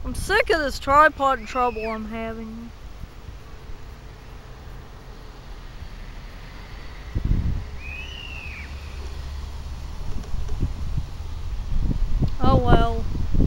I'm sick of this tripod trouble I'm having. Oh well.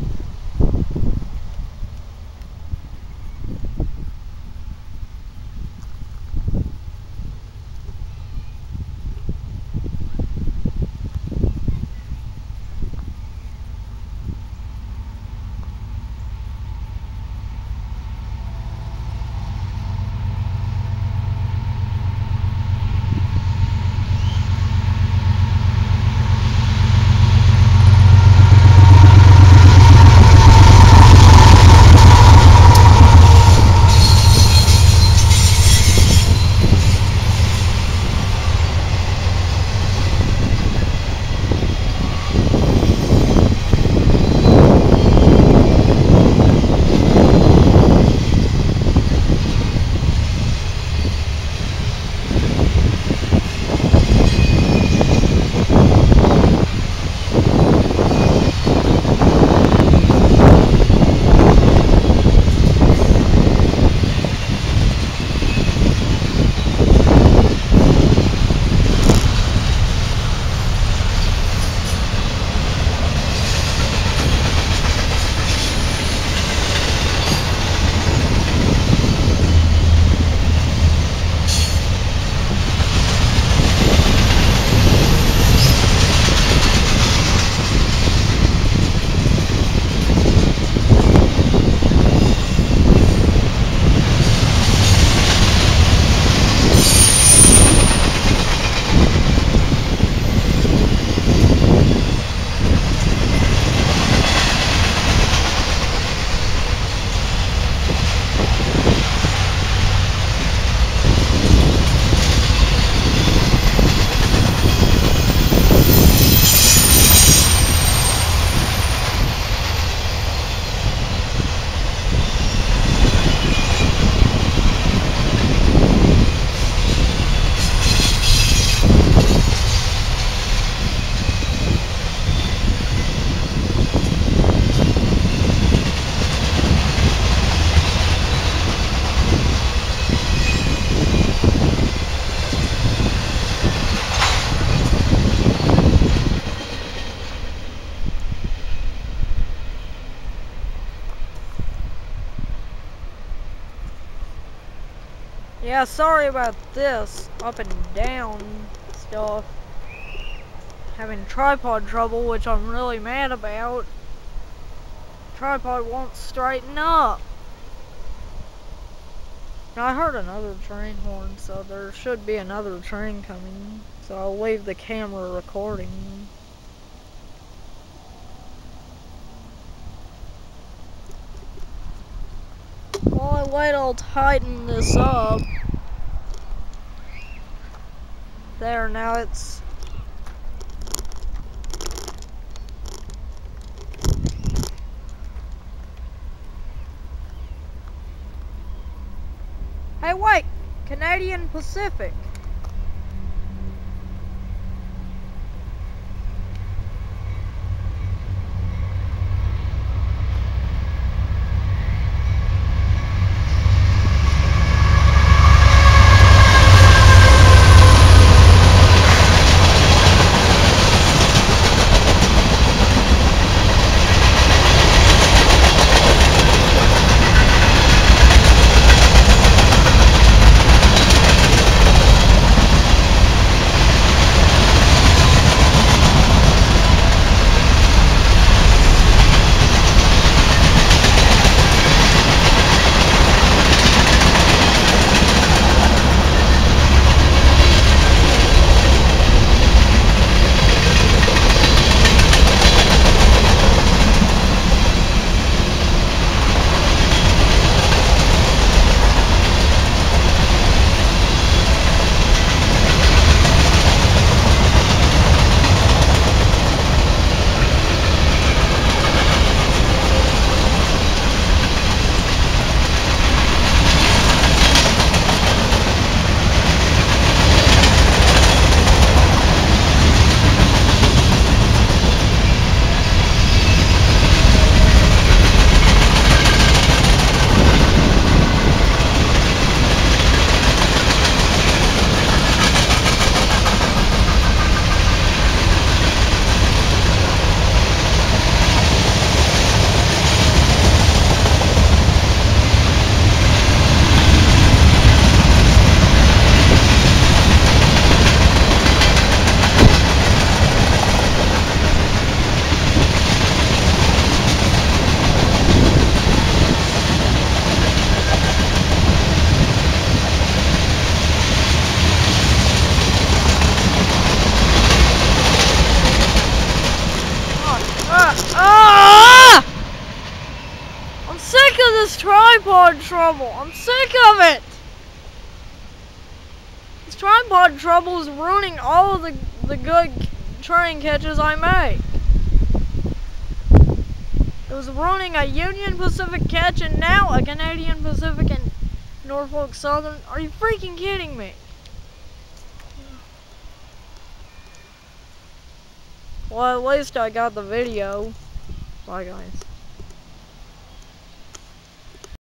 Yeah, sorry about this up and down stuff. Having tripod trouble, which I'm really mad about. Tripod won't straighten up. Now, I heard another train horn, so there should be another train coming. So I'll leave the camera recording. While I wait, I'll tighten this up. There, now it's... Hey, wait! Canadian Pacific! this tripod trouble. I'm sick of it. This tripod trouble is ruining all of the good train catches I make. It was ruining a Union Pacific catch and now a Canadian Pacific and Norfolk Southern. Are you freaking kidding me? Well, at least I got the video. Bye, guys.